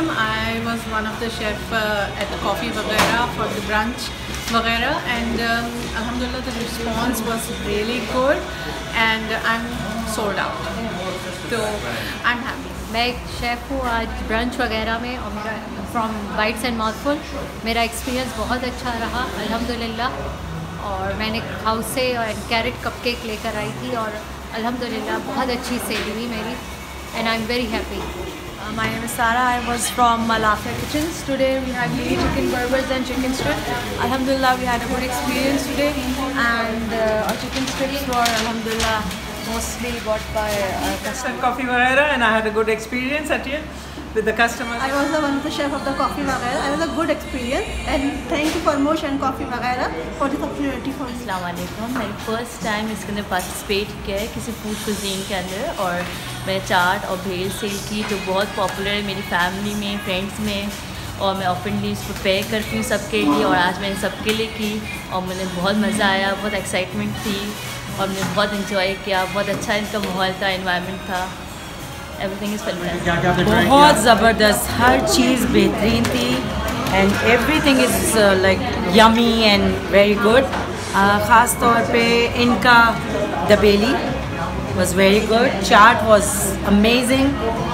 welcome. I was one of the chef at the Coffee Wagera for the Brunch Wagera, and Alhamdulillah the response was really good and I'm sold out. So I'm happy. मैं एक chef हूँ आज brunch वगैरह में और मेरा from Bites and Mouthful मेरा experience बहुत अच्छा रहा अल्हम्दुलिल्लाह। और मैंने हाउस से कैरेट कपकेक लेकर आई थी और अल्हम्दुलिल्लाह बहुत अच्छी सेल हुई मेरी and I am very happy. My name is Sarah. I was from Malafia Kitchens. Today we had mini chicken burgers and chicken strips. Alhamdulillah, we had a good experience today, and our chicken strips were Alhamdulillah mostly bought by our customers. Coffee Wagera, and I had a good experience at here with the customers. I was one of the chef of the Coffee Wagera. I was a good experience, and thank you for Mosh and Coffee Wagera for this opportunity for me. अस्सलाम वालेकुम। मैंने first time इसके अंदर participate किया है किसी food cuisine के अंदर, और मैंने चाट और भेल सेल की जो बहुत पॉपुलर है मेरी फैमिली में, फ्रेंड्स में, और मैं ओपनली इसको प्रिपेयर करती हूँ सबके लिए, और आज मैंने सबके लिए की और मुझे बहुत मज़ा आया, बहुत एक्साइटमेंट थी और मैंने बहुत इंजॉय किया। बहुत अच्छा इनका माहौल था, एनवायरनमेंट था, एवरीथिंग इज़ फैंटास्टिक। बहुत ज़बरदस्त, हर चीज़ बेहतरीन थी and everything is like yummy and very good. ख़ास तौर पे इनका दबेली was very good, chaat was amazing,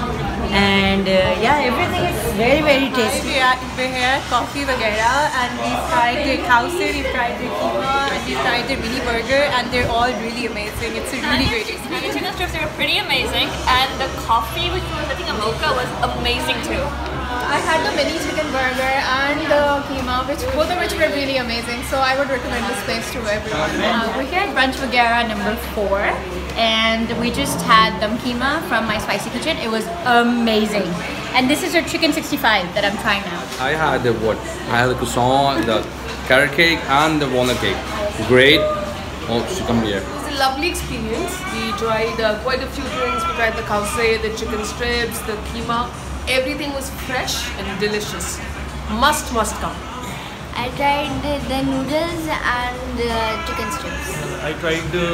and yeah, everything is very tasty. We're here at Coffee Wagera and we've tried their khawse, we've tried their keema, and we've tried their mini burger, and they're all really amazing. It's a really great experience. The chicken strips, they were pretty amazing, and the coffee, which was I think a mocha, was amazing too. I had the mini chicken burger and the keema, both of which were really amazing. So I would recommend this place to everyone. We're here at Brunch Wagera number 4, and we just had dum keema from my spicy kitchen. It was amazing. And this is our chicken 65 that I'm trying now. I had the croissant, the carrot cake, and the walnut cake. Great. Oh, should come here. It was a lovely experience. We tried quite a few drinks. We tried the khawse, the chicken strips, the keema. Everything was fresh and delicious. Must come. I tried the noodles and chicken strips. I tried the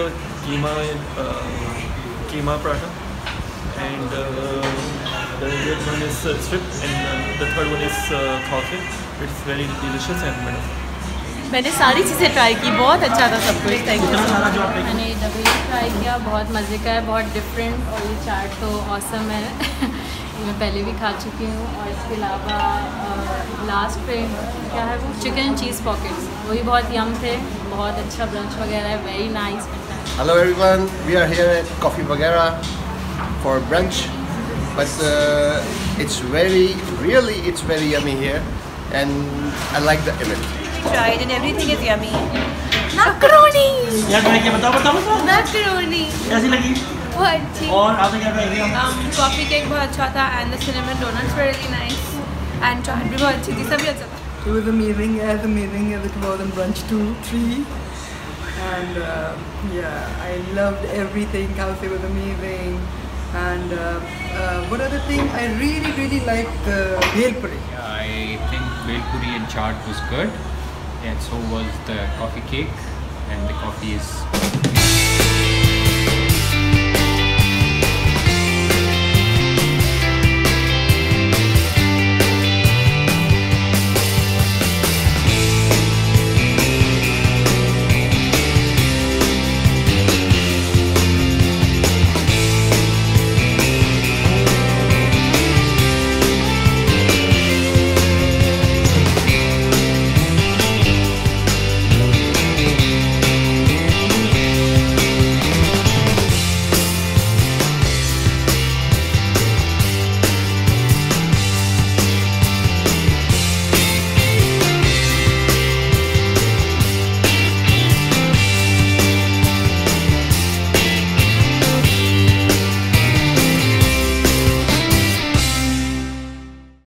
keema paratha, and the third one is strip, and the third one is coffee. It's very delicious and wonderful. मैंने सारी चीज़ें try की, बहुत अच्छा था सब कुछ। Thank you. मैंने दबेली ट्राई किया, बहुत मज़े का है, बहुत डिफरेंट, और ये चाट तो ऑसम है। मैं पहले भी खा चुकी हूँ, और इसके अलावा लास्ट पे क्या है वो चिकन चीज़ पॉकेट्स, वो भी बहुत यम थे। बहुत अच्छा ब्रंच वगैरह है, very nice. Hello everyone, we are here at Coffee Wagera for brunch, but it's very yummy here, and I like the image. Tried and everything is yummy. Macaroni! यार try किया, बताओ। Macaroni! कैसी लगी? बहुत अच्छी। और आपने क्या ट्राई किया? Coffee cake बहुत अच्छा था, and the cinnamon donuts were really nice, and चाट भी बहुत अच्छी थी, सभी अच्छा था। It was amazing as it was in Brunch 2, 3, and yeah, I loved everything. Khawse was amazing, and what other thing? I really liked bhel puri. I think bhel puri and chaat was good, and so was the coffee cake, and the coffee is